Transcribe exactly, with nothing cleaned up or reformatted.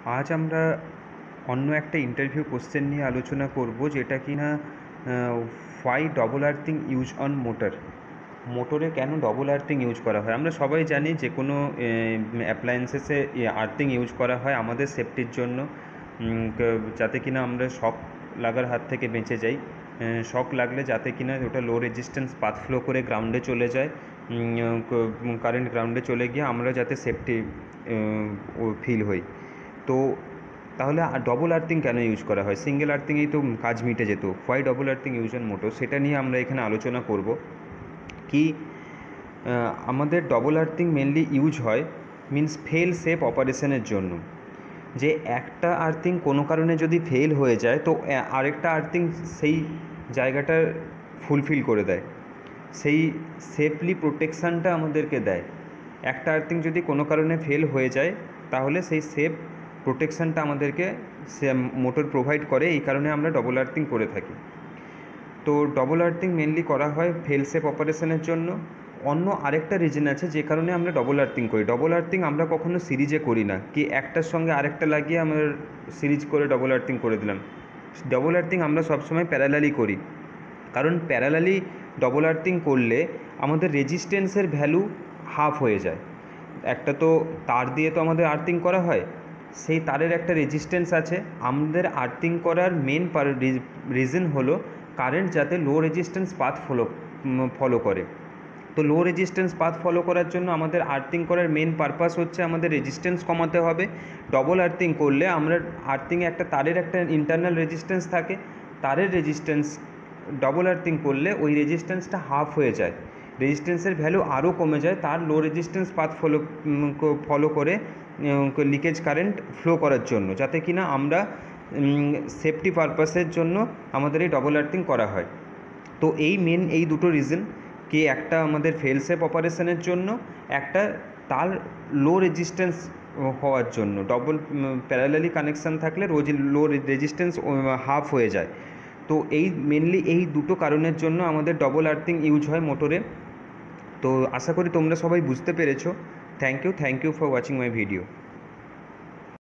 আজ আমরা অন্য একটা ইন্টারভিউ কোশ্চেন নিয়ে আলোচনা করব, যেটা কিনা why double earthing use on motor. মোটরে কেন ডবল আর্থিং ইউজ করা হয়? আমরা সবাই জানি যে কোনো অ্যাপ্লায়েন্সেসে আর্থিং ইউজ করা হয় আমাদের সেফটির জন্য, যাতে কিনা আমরা শক লাগার হাত থেকে বেঁচে যাই। শক লাগলে যাতে কিনা ওটা লো রেজিস্ট্যান্স পাথ ফ্লো করে গ্রাউন্ডে চলে যায়, কারেন্ট গ্রাউন্ডে চলে গিয়ে আমরা যাতে সেফটি ফিল হই। তো তাহলে ডবল আর্থিং কেন ইউজ করা হয়? সিঙ্গেল আর্থিংয়েই তো কাজ মিটে যেত। Why double earthing use on motor, সেটা নিয়ে আমরা এখানে আলোচনা করব। কি আমাদের ডবল আর্থিং মেনলি ইউজ হয় মিন্স ফেল সেফ অপারেশনের জন্য। যে একটা আর্থিং কোনো কারণে যদি ফেল হয়ে যায়, তো আরেকটা আর্থিং সেই জায়গাটা ফুলফিল করে দেয়, সেই সেফলি প্রোটেকশানটা আমাদেরকে দেয়। একটা আর্থিং যদি কোনো কারণে ফেল হয়ে যায়, তাহলে সেই সেফ প্রোটেকশানটা আমাদেরকে সে মোটর প্রোভাইড করে। এই কারণে আমরা ডবল আর্থিং করে থাকি। তো ডবল আর্থিং মেনলি করা হয় ফেল সেফ অপারেশনের জন্য। অন্য আরেকটা রিজন আছে যে কারণে আমরা ডবল আর্থিং করি। ডবল আর্থিং আমরা কখনো সিরিজে করি না, কি একটার সঙ্গে আরেকটা লাগিয়ে আমরা সিরিজ করে ডবল আর্থিং করে দিলাম। ডবল আর্থিং আমরা সবসময় প্যারালালি করি, কারণ প্যারালালি ডবল আর্থিং করলে আমাদের রেজিস্ট্যান্সের ভ্যালু হাফ হয়ে যায়। একটা তো তার দিয়ে তো আমাদের আর্থিং করা হয়, সেই তারের একটা রেজিস্ট্যান্স আছে। আমাদের আর্থিং করার মেন রিজন হলো কারেন্ট যাতে low resistance path follow follow করে। তো লো রেজিস্ট্যান্স পাথ ফলো করার জন্য আমাদের আর্থিং করার মেন পারপাস হচ্ছে আমাদের রেজিস্ট্যান্স কমাতে হবে। ডবল আর্থিং করলে আমরা আর্থিংয়ে একটা তারের একটা ইন্টারনাল রেজিস্ট্যান্স থাকে, তারের রেজিস্ট্যান্স ডবল আর্থিং করলে ওই রেজিস্ট্যান্সটা হাফ হয়ে যায়, রেজিস্ট্যান্সের ভ্যালু আরও কমে যায়। তার low resistance path follow follow করে লিকেজ কারেন্ট ফ্লো করার জন্য, যাতে কিনা আমরা সেফটি পারপাসের জন্য আমাদের এই ডবল আর্থিং করা হয়। তো এই মেন এই দুটো রিজন, কি একটা আমাদের ফেল সেফ অপারেশনের জন্য, একটা তার লো রেজিস্ট্যান্স হওয়ার জন্য। ডবল প্যারালালি কানেকশান থাকলে রোজ লো রেজিস্ট্যান্স হাফ হয়ে যায়। তো এই মেনলি এই দুটো কারণের জন্য আমাদের ডবল আর্থিং ইউজ হয় মোটরে। তো আশা করি তোমরা সবাই বুঝতে পেরেছো। Thank you thank you for watching my video.